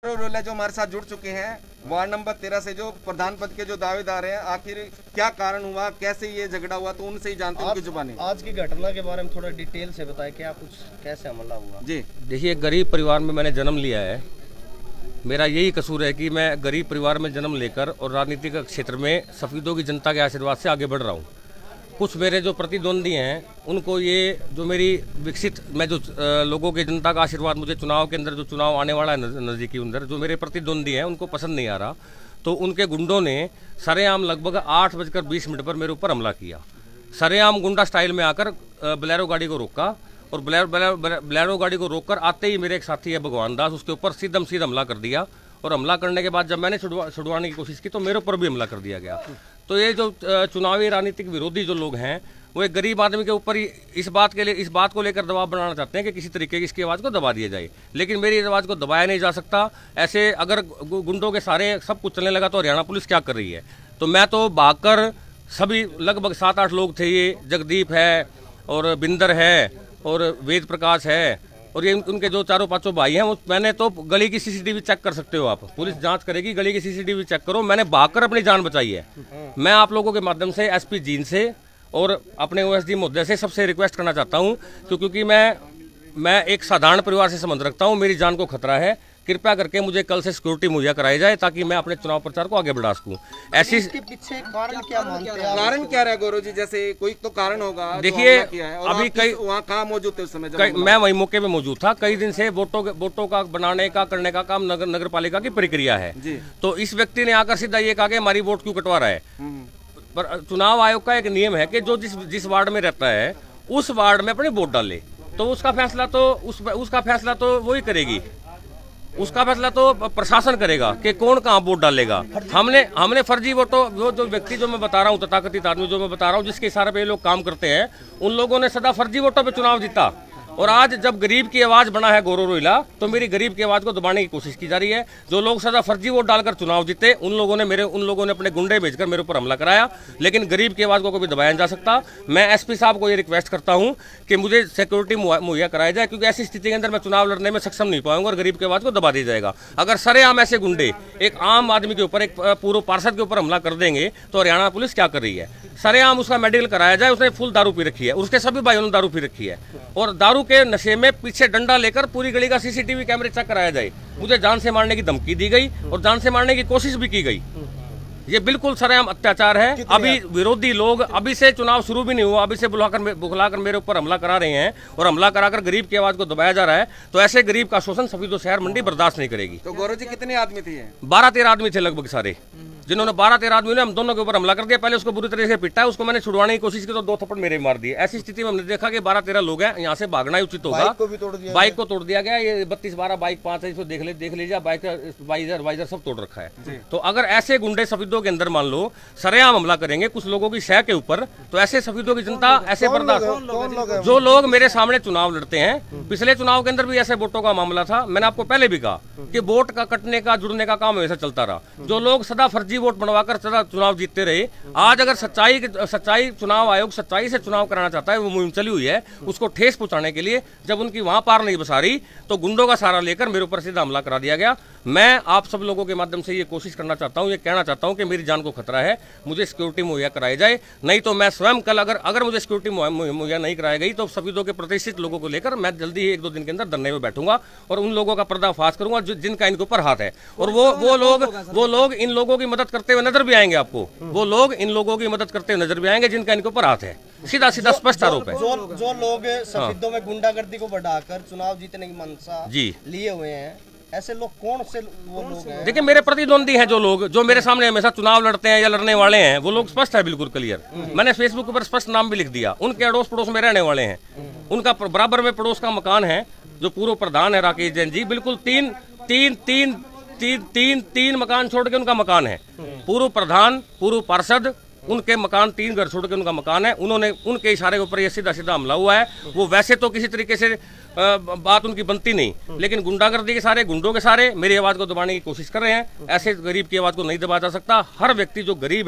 रोला जो हमारे साथ जुड़ चुके हैं वार्ड नंबर 13 से, जो प्रधान पद के जो दावेदार हैं, आखिर क्या कारण हुआ, कैसे ये झगड़ा हुआ, तो उनसे ही जानते हैं उनकी जुबानी। आज की घटना के बारे में थोड़ा डिटेल से बताएं, क्या कुछ कैसे हमला हुआ। जी देखिए, गरीब परिवार में मैंने जन्म लिया है। मेरा यही कसूर है कि मैं गरीब परिवार में जन्म लेकर और राजनीतिक क्षेत्र में सफेदों की जनता के आशीर्वाद से आगे बढ़ रहा हूँ। कुछ मेरे जो प्रतिद्वंदी हैं उनको ये जो मेरी विकसित, मैं जो लोगों के जनता का आशीर्वाद मुझे चुनाव के अंदर, जो चुनाव आने वाला है नज़दीकी, अंदर जो मेरे प्रतिद्वंदी हैं उनको पसंद नहीं आ रहा, तो उनके गुंडों ने सरेआम लगभग 8:20 पर मेरे ऊपर हमला किया। सरेआम गुंडा स्टाइल में आकर बोलेरो गाड़ी को रोका और बोलेरो गाड़ी को रोककर आते ही मेरे एक साथी है भगवान दास, उसके ऊपर सीधम हमला कर दिया। और हमला करने के बाद जब मैंने छुड़वाने की कोशिश की तो मेरे ऊपर भी हमला कर दिया गया। तो ये जो चुनावी राजनीतिक विरोधी जो लोग हैं वो एक गरीब आदमी के ऊपर ही इस बात को लेकर दबाव बनाना चाहते हैं कि किसी तरीके की इसकी आवाज़ को दबा दिया जाए, लेकिन मेरी आवाज़ को दबाया नहीं जा सकता। ऐसे अगर गुंडों के सारे सब कुछ चलने लगा तो हरियाणा पुलिस क्या कर रही है। तो मैं तो भागकर, सभी लगभग 7-8 लोग थे, ये जगदीप है और बिंदर है और वेद प्रकाश है और ये उनके जो 4-5 भाई हैं, मैंने तो गली की सीसीटीवी चेक कर सकते हो आप, पुलिस जांच करेगी, गली की सीसीटीवी चेक करो, मैंने भागकर अपनी जान बचाई है। मैं आप लोगों के माध्यम से एसपी जींद से और अपने ओएसडी महोदय से सबसे रिक्वेस्ट करना चाहता हूं, क्योंकि मैं एक साधारण परिवार से संबंध रखता हूं, मेरी जान को खतरा है, कृपया करके मुझे कल से सिक्योरिटी मुहैया कराई जाए ताकि मैं अपने चुनाव प्रचार को आगे बढ़ा सकूं। ऐसी इसके पीछे कारण क्या मानते हैं? कारण क्या रहा गौरव जी? जैसे कोई तो कारण होगा। देखिए, अभी कई वहाँ कहाँ मौजूद थे उस समय? मैं वही मौके पे मौजूद था। कई दिन से वोटों का बनाने का, करने का काम नगर पालिका की प्रक्रिया है। तो इस व्यक्ति ने आकर सीधा ये कहा कि हमारी वोट क्यों कटवा रहा है। पर चुनाव आयोग का एक नियम है कि जो जिस वार्ड में रहता है उस वार्ड में अपने वोट डाले, तो उसका फैसला तो वही करेगी, उसका फैसला तो प्रशासन करेगा कि कौन कहाँ वोट डालेगा। हमने फर्जी वोटों, जो व्यक्ति जो मैं बता रहा हूँ, तथाकथित आदमी जो मैं बता रहा हूँ, जिसके इशारे पे ये लोग काम करते हैं, उन लोगों ने सदा फर्जी वोटों पे चुनाव जीता। और आज जब गरीब की आवाज बना है गौरव रोइला, तो मेरी गरीब की आवाज को दबाने की कोशिश की जा रही है। जो लोग सदा फर्जी वोट डालकर चुनाव जीते, उन लोगों ने अपने गुंडे भेजकर मेरे ऊपर हमला कराया, लेकिन गरीब की आवाज को कभी दबाया नहीं जा सकता। मैं एसपी साहब को ये रिक्वेस्ट करता हूं कि मुझे सिक्योरिटी मुहैया कराया जाए, क्योंकि ऐसी स्थिति के अंदर मैं चुनाव लड़ने में सक्षम नहीं पाऊंगा और गरीब की आवाज को दबा दिया जाएगा। अगर सरेआम ऐसे गुंडे एक आम आदमी के ऊपर, एक पूर्व पार्षद के ऊपर हमला कर देंगे तो हरियाणा पुलिस क्या कर रही है। सरेआम उसका मेडिकल कराया जाए, उसने फुल दारू पी रखी है, उसके सभी भाइयों ने दारू पी रखी है, और दारू के नशे में पीछे डंडा लेकर पूरी गली का सीसीटीवी कैमरे चेक कराया जाए। मुझे जान से मारने की धमकी दी गई और जान से मारने की कोशिश भी की गई। ये बिल्कुल सरेआम अत्याचार है। अभी विरोधी लोग, अभी से चुनाव शुरू भी नहीं हुआ, अभी से बुलाकर मेरे ऊपर हमला करा रहे हैं और हमला कराकर गरीब की आवाज को दबाया जा रहा है। तो ऐसे गरीब का शोषण सफेदों शहर मंडी बर्दाश्त नहीं करेगी। तो गौरव जी, कितने आदमी थे? 12-13 आदमी थे लगभग सारे, जिन्होंने 12-13 आदमी ने हम दोनों के ऊपर हमला कर दिया। पहले उसको बुरी तरह से पिटा है, उसको मैंने छुड़वाने की कोशिश की तो 2 थप्पड़ मेरे मार दिए। ऐसी स्थिति में हमने देखा कि 12-13 लोग हैं, यहाँ से भागना ही उचित होगा। बाइक को तोड़ दिया गया। ये 32-12 बाइक 5 है, इसको देख लीजिए, बाइक वाइजर सब तोड़ रखा है। तो अगर ऐसे गुंडे सफेदों के अंदर मान लो सरेआम हमला करेंगे कुछ लोगों की शह के ऊपर, तो ऐसे सफेदों की जनता ऐसे बर्दाश्त। जो लोग मेरे सामने चुनाव लड़ते हैं, पिछले चुनाव के अंदर भी ऐसे वोटों का मामला था, मैंने आपको पहले भी कहा कि वोट का कटने का, जुड़ने का काम हमेशा चलता रहा। जो लोग सदा फर्जी वोट बनवाकर चुनाव जीतते रहे, आज अगर सच्चाई चुनाव आयोग सच्चाई से चुनाव कराना चाहता है, वो मुहिम चली हुई है, उसको ठेस पहुंचाने के लिए जब उनकी वहां पार नहीं बसा रही तो गुंडों का सहारा लेकर मेरे ऊपर सीधा हमला करा दिया गया। मैं आप सब लोगों के माध्यम से ये कोशिश करना चाहता हूं, ये कहना चाहता हूं कि मेरी जान को खतरा है, मुझे सिक्योरिटी मुहैया कराई जाए, नहीं तो मैं स्वयं कल अगर मुझे सिक्योरिटी मुहैया नहीं कराई गई तो सफेदों के प्रतिष्ठित लोगों को लेकर मैं जल्दी ही 1-2 दिन के अंदर धरने में बैठूंगा और उन लोगों का पर्दाफाश करूंगा जिनका इनके ऊपर हाथ है। और वो लोग इन लोगों की मदद करते हुए नजर भी आएंगे आपको, वो लोग इन लोगों की मदद करते हुए नजर भी आएंगे जिनका इनके ऊपर हाथ है। सीधा स्पष्ट आरोप है। जो लोग सफेदों में गुंडागर्दी को बढ़ाकर चुनाव जीतने की मंशा लिए हुए हैं, ऐसे लोग कौन से वो लोग हैं? देखिए, मेरे प्रतिद्वंदी हैं जो लोग, जो मेरे सामने हमेशा चुनाव लड़ते हैं या लड़ने वाले हैं, वो लोग स्पष्ट है, बिल्कुल क्लियर। मैंने फेसबुक पर स्पष्ट नाम भी लिख दिया। उनके अड़ोस पड़ोस में रहने वाले हैं, उनका बराबर में पड़ोस का मकान है, जो पूर्व प्रधान है राकेश जैन जी, बिल्कुल तीन मकान छोड़ के उनका मकान है। पूर्व प्रधान, पूर्व पार्षद, उनके मकान 3 घर छोड़ के उनका मकान है। उन्होंने उनके इशारे के ऊपर ये सीधा हमला हुआ है। वो वैसे तो किसी तरीके से बात उनकी बनती नहीं, लेकिन गुंडागर्दी के सारे, गुंडों के सारे मेरी आवाज को दबाने की कोशिश कर रहे हैं। ऐसे गरीब की आवाज को नहीं दबाया जा सकता। हर व्यक्ति जो गरीब है,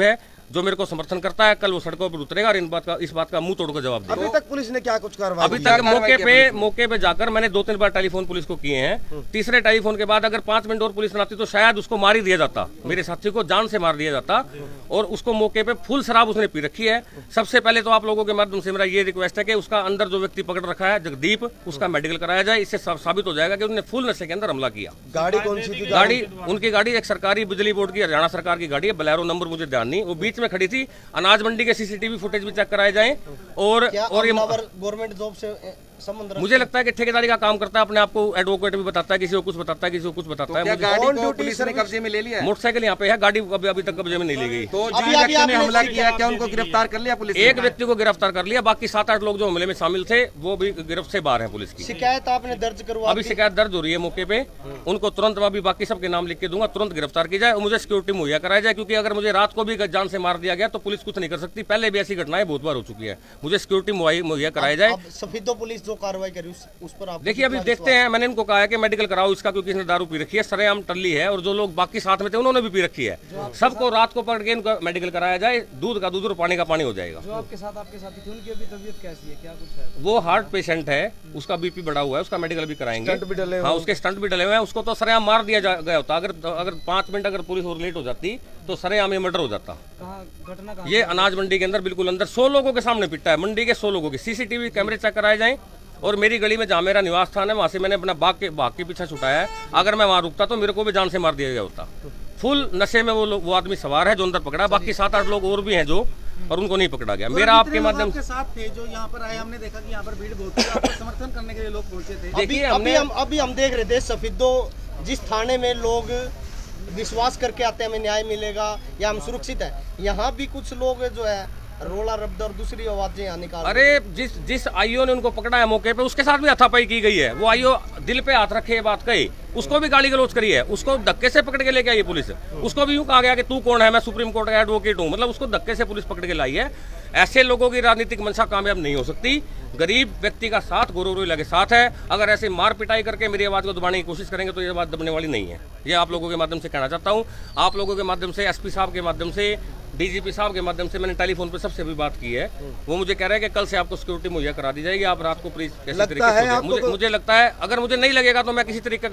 जो मेरे को समर्थन करता है कल वो सड़कों पर उतरेगा और इस बात का मुंह तोड़कर जवाब देगा। अभी तक पुलिस ने क्या कुछ कार्रवाई? अभी तक मौके पे जाकर मैंने 2-3 बार टेलीफोन पुलिस को किए हैं। तीसरे टेलीफोन के बाद अगर 5 मिनट और पुलिस न आती तो शायद उसको मार ही दिया जाता, मेरे साथी को जान से मार दिया जाता। और उसको मौके पे फुल शराब उसने पी रखी है। सबसे पहले तो आप लोगों के माध्यम से मेरा ये रिक्वेस्ट है कि उसका अंदर जो व्यक्ति पकड़ रखा है जगदीप, उसका मेडिकल कराया जाए। इससे साबित हो जाएगा कि उन्होंने फुल नशे के अंदर हमला किया। गाड़ी कौन सी थी? गाड़ी उनकी गाड़ी एक सरकारी बिजली बोर्ड की, हरियाणा सरकार की गाड़ी है, बलेरो नंबर मुझे ध्यान नहीं, वो बीच में खड़ी थी। अनाज मंडी के सीसीटीवी फुटेज भी चेक कराए जाए। और ये गवर्नमेंट जॉब से संबंध मुझे लगता है कि ठेकेदारी का काम करता है, अपने आप को एडवोकेट भी बताता है, किसी को कुछ बताता है, किसी को कुछ बताता है। गाड़ी को पुलिस ने कब्जे में ले लिया? मोटरसाइकिल यहाँ पे है, गाड़ी अभी तक कब्जे में नहीं ली गई। तो जिन व्यक्तियों ने हमला किया क्या उनको गिरफ्तार कर लिया पुलिस? एक व्यक्ति को गिरफ्तार कर लिया, बाकी 7-8 लोग जो हमले में शामिल थे वो भी गिरफ्त से बाहर है पुलिस की। शिकायत आपने दर्ज करवा? अभी शिकायत दर्ज हो रही है मौके पे। उनको तुरंत मैं अभी बाकी सबके नाम लिख के दूंगा, तुरंत गिरफ्तार की जाए और मुझे सिक्योरिटी मुहैया कराया जाए। क्योंकि अगर मुझे रात को भी जान से मार दिया गया तो पुलिस कुछ नहीं कर सकती। पहले भी ऐसी घटनाएं बहुत बार हो चुकी है। मुझे सिक्योरिटी मुहैया कराया जाए। सफीदो पुलिस जो कार्रवाई करी उस पर आप देखिए अभी देखते हैं। मैंने इनको कहा है कि मेडिकल कराओ इसका, क्योंकि इसने दारू पी रखी है, सरेआम टल्ली है। और जो लोग बाकी साथ में थे उन्होंने भी पी रखी है। सबको रात को पकड़ के इनको मेडिकल कराया जाए। दूध का दूध और पानी का पानी हो जाएगा। जो आपके साथी थे उनकी अभी तबीयत कैसी है, क्या कुछ है? वो हार्ट पेशेंट है, उसका बीपी बढ़ा हुआ है, उसका मेडिकल भी कराएंगे। हाँ, उसके स्टंट भी डले हुए हैं। उसको तो सरेआम मार दिया गया होता। अगर 5 मिनट अगर पुलिस और लेट हो जाती तो सरेआम ये मर्डर हो जाता। घटना ये अनाज मंडी के अंदर बिल्कुल अंदर 100 लोगों के सामने पिटा है। मंडी के 100 लोगों के सीसीटीवी कैमरे चेक कराए जाएं। और मेरी गली में जहाँ मेरा निवास स्थान है वहाँ से मैंने अपना भाग के पीछा छुटाया है। अगर मैं वहाँ रुकता तो मेरे को भी जान से मार दिया गया होता। फुल नशे में वो आदमी सवार है जो अंदर पकड़ा। बाकी 7-8 लोग और भी हैं जो, और उनको नहीं पकड़ा गया। मेरा आपके माध्यम से साथ थे जो यहाँ पर आए, हमने देखा कि यहाँ पर भीड़ बहुत थी, आपको समर्थन करने के लिए लोग पहुंचे थे। देखिए अभी हम देख रहे थे सफीदो जिस थाने में लोग विश्वास करके आते हैं हमें न्याय मिलेगा या हम सुरक्षित हैं, यहाँ भी कुछ लोग जो है रोला रब्द और दूसरी आवाजें यहाँ निकाल। अरे जिस आईओ ने उनको पकड़ा है मौके पे, उसके साथ भी हाथापाई की गई है। वो आईओ दिल पे हाथ रखे बात कही, उसको भी गाली गलौज करी है। उसको धक्के से पकड़ के लेके आई पुलिस। उसको भी यूं कहा गया कि तू कौन है, मैं सुप्रीम कोर्ट का एडवोकेट हूं। मतलब उसको धक्के से पुलिस पकड़ के लाई है। ऐसे लोगों की राजनीतिक मंशा कामयाब नहीं हो सकती। गरीब व्यक्ति का साथ गोरों के साथ है। अगर ऐसे मार पिटाई करके मेरी आवाज को दबाने की कोशिश करेंगे तो ये बात दबने वाली नहीं है। ये आप लोगों के माध्यम से कहना चाहता हूँ। आप लोगों के माध्यम से, एसपी साहब के माध्यम से, डीजीपी साहब के माध्यम से मैंने टेलीफोन पे सबसे भी बात की है। वो मुझे कह रहे हैं कि कल से आपको सिक्योरिटी मुहैया करा दी जाएगी। आप रात को प्लीज कैसे तरीके से, मुझे लगता है अगर मुझे नहीं लगेगा तो मैं किसी तरीके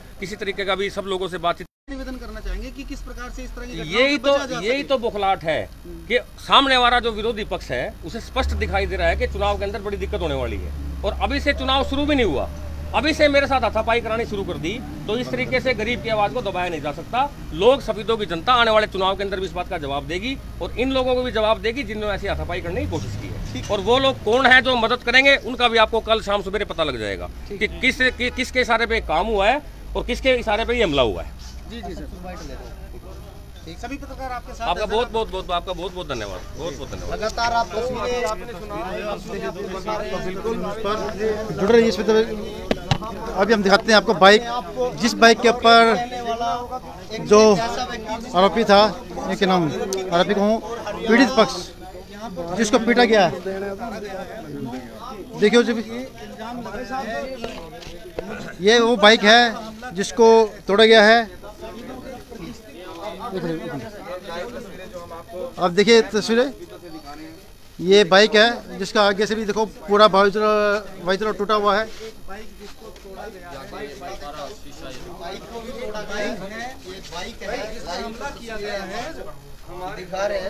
का भी सब लोगों से बातचीत निवेदन करना चाहेंगे कि किस प्रकार से इस तरह की यही तो बौखलाहट है कि सामने वाला जो विरोधी पक्ष है उसे स्पष्ट दिखाई दे रहा है कि चुनाव के अंदर बड़ी दिक्कत होने वाली है। और अभी से चुनाव शुरू भी नहीं हुआ, अभी से मेरे साथ हाथापाई करानी शुरू कर दी। तो इस तरीके से गरीब की आवाज को दबाया नहीं जा सकता। लोग, सफीदों की जनता आने वाले चुनाव के अंदर भी इस बात का जवाब देगी और इन लोगों को भी जवाब देगी जिन्होंने ऐसी हाथापाई करने की कोशिश की है। और वो लोग कौन है जो मदद करेंगे उनका भी आपको कल शाम सवेरे पता लग जाएगा कि किसके इशारे पे काम हुआ है और किसके इशारे पे ये हमला हुआ है। जी सर, सभी पत्रकार आपके साथ। आपका बहुत बहुत धन्यवाद। बहुत धन्यवाद। लगातार आप बिल्कुल जुड़ रही है इस पर। अभी हम दिखाते हैं आपको बाइक, जिस बाइक के ऊपर जो आरोपी था, एक नाम आरोपी को पीड़ित पक्ष जिसको पीटा गया, देखिए जब ये वो बाइक है जिसको तोड़ा गया है। अब देखिए तस्वीरें, ये बाइक है जिसका आगे से भी देखो पूरा वाइजर टूटा हुआ है। दिखा रहे हैं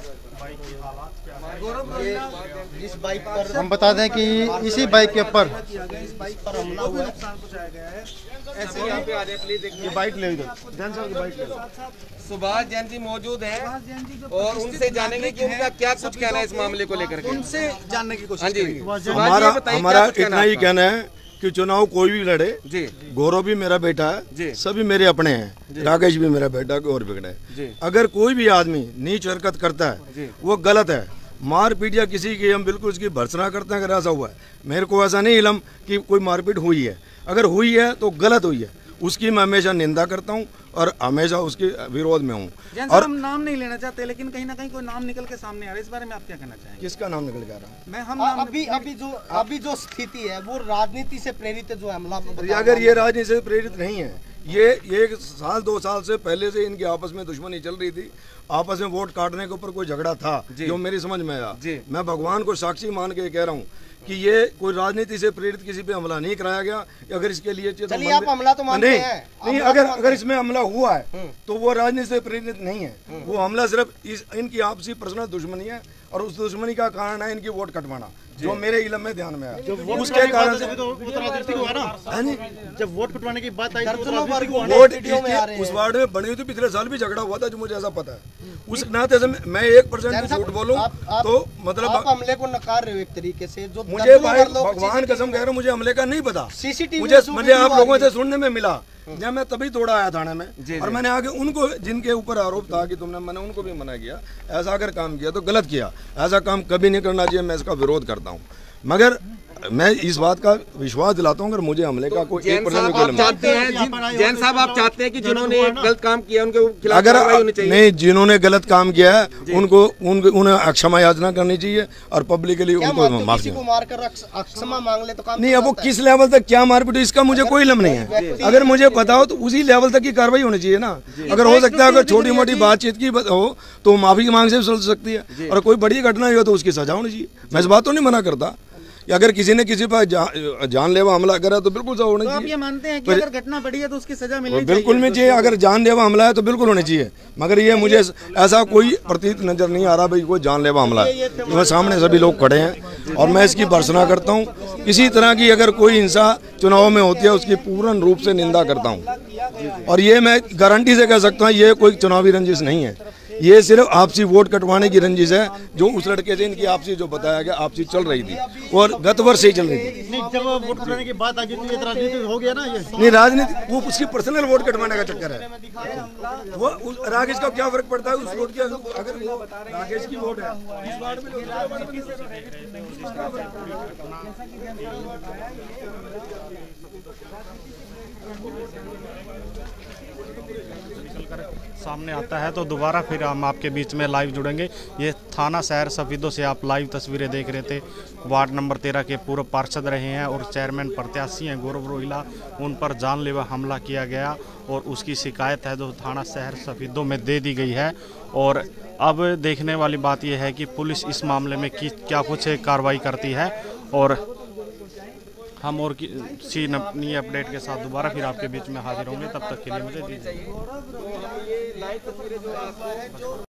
जिस बाइक पर हम बता दें कि इसी बाइक के ऊपर हमला हुआ है। ऐसे यहाँ पे आ जाए प्लीज। ये बाइक ले बाइक ले। सुभाष जैन जी मौजूद हैं और उनसे जानेंगे कि उनका क्या कुछ कहना है इस मामले को लेकर के। उनसे जानने की कोशिश। हाँ जी, हमारा इतना ही कहना है कि चुनाव कोई भी लड़े जी, गौरव भी मेरा बेटा है, सभी मेरे अपने हैं, राकेश भी मेरा बेटा और बिगड़े है। अगर कोई भी आदमी नीच हरकत करता है वो गलत है। मारपीट या किसी की हम बिल्कुल उसकी भर्त्सना करते हैं अगर ऐसा हुआ है। मेरे को ऐसा नहीं इलम कि कोई मारपीट हुई है, अगर हुई है तो गलत हुई है। उसकी मैं हमेशा निंदा करता हूँ और हमेशा उसके विरोध में हूँ। जैन और हम नाम नहीं लेना चाहते, लेकिन कहीं ना कहीं कोई नाम निकल के सामने आ रहा है, इस बारे में आप क्या कहना चाहेंगे? किसका नाम निकल के आ रहा है? मैं हम नाम अभी जो स्थिति है वो राजनीति से प्रेरित है, जो हमला अगर ये राजनीति से प्रेरित नहीं है, ये 1 साल 2 साल से पहले से इनकी आपस में दुश्मनी चल रही थी, आपस में वोट काटने के ऊपर कोई झगड़ा था जो मेरी समझ में आया। मैं भगवान को साक्षी मान के कह रहा हूँ कि ये कोई राजनीति से प्रेरित किसी पे हमला नहीं कराया गया। अगर इसके लिए चलिए आप हमला तो मानते हैं, नहीं, अगर इसमें हमला हुआ है तो वो राजनीति से प्रेरित नहीं है। वो हमला सिर्फ इनकी आपसी पर्सनल दुश्मनी है और उस दुश्मनी का कारण है इनकी वोट कटवाना, जो मेरे इलम में ध्यान में आया। उसके कारण से जब वोट कटवाने की बात आई वोट उस वार्ड में बनी हुई थी, पिछले साल भी झगड़ा हुआ था, जो मुझे ऐसा पता है। उस नाते से मैं 1% झूठ बोलूं तो मतलब आप हमले को नकार रहे हो एक तरीके से। जो मुझे भाई भगवान कसम कह रहा हूँ, मुझे हमले का नहीं पता। मुझे आप लोगों से सुनने में मिला, जब मैं तभी तोड़ा आया थाने में, और मैंने आगे उनको जिनके ऊपर आरोप था कि तुमने, मैंने उनको भी मना किया, ऐसा अगर काम किया तो गलत किया, ऐसा काम कभी नहीं करना चाहिए, मैं इसका विरोध करता हूँ। मगर मैं इस बात का विश्वास दिलाता हूँ, अगर मुझे हमले का कोई 1% आप चाहते हैं, जैन साहब आप चाहते हैं कि जिन्होंने गलत काम किया उनके खिलाफ अगर कार्रवाई होनी चाहिए? नहीं, जिन्होंने गलत काम किया है उनको उन्हें क्षमा याचना करनी चाहिए और पब्लिकली उनको माफी मारकर क्षमा मांग ले तो काम नहीं। अब वो किस लेवल तक क्या मारपीट, इसका मुझे कोई इल्म नहीं है। अगर मुझे पता हो तो उसी लेवल तक की कार्रवाई होनी चाहिए ना। अगर हो सकता है अगर छोटी मोटी बातचीत की हो तो माफी मांग से चल सकती है, और कोई बड़ी घटना हो तो उसकी सजा होनी चाहिए। मैं इस बात तो नहीं मना करता, अगर किसी ने किसी पर जानलेवा हमला करा तो बिल्कुल होना चाहिए। तो आप ये मानते हैं कि अगर घटना बड़ी है तो उसकी सजा मिलनी चाहिए? बिल्कुल नहीं चाहिए। अगर जानलेवा हमला है तो बिल्कुल होना चाहिए, मगर ये मुझे ऐसा कोई प्रतीत नजर नहीं आ रहा भाई कोई जानलेवा हमला है। तो सामने सभी लोग खड़े हैं और मैं इसकी भर्त्सना करता हूँ। इसी तरह की अगर कोई हिंसा चुनाव में होती है उसकी पूर्ण रूप से निंदा करता हूँ, और ये मैं गारंटी से कह सकता हूँ ये कोई चुनावी रंजिश नहीं है, ये सिर्फ आपसी वोट कटवाने की रंजिश है, जो उस लड़के से इनकी आपसी जो बताया गया आपसी चल रही थी और गत वर्ष से ही चल रही थी। नहीं, जब वोट कटवाने की बात आ गई तो ये राजनीति हो गया ना। ये नहीं, राजनीति वो उसकी पर्सनल वोट कटवाने का चक्कर है। वो राकेश का क्या फर्क पड़ता है उस वोट की? अगर वो राकेश की वोट है इस वार्ड में सामने आता है तो दोबारा फिर हम आपके बीच में लाइव जुड़ेंगे। ये थाना शहर सफीदों से आप लाइव तस्वीरें देख रहे थे। वार्ड नंबर 13 के पूर्व पार्षद रहे हैं और चेयरमैन प्रत्याशी हैं गौरव रोहिला, उन पर जानलेवा हमला किया गया और उसकी शिकायत है जो थाना शहर सफीदों में दे दी गई है। और अब देखने वाली बात यह है कि पुलिस इस मामले में क्या कुछ कार्रवाई करती है, और हम और किसी नई अपडेट के साथ दोबारा फिर आपके बीच में हाजिर होंगे। तब तक के लिए मुझे दीजिए।